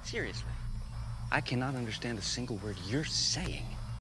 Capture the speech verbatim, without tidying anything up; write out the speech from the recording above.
Seriously. I cannot understand a single word you're saying.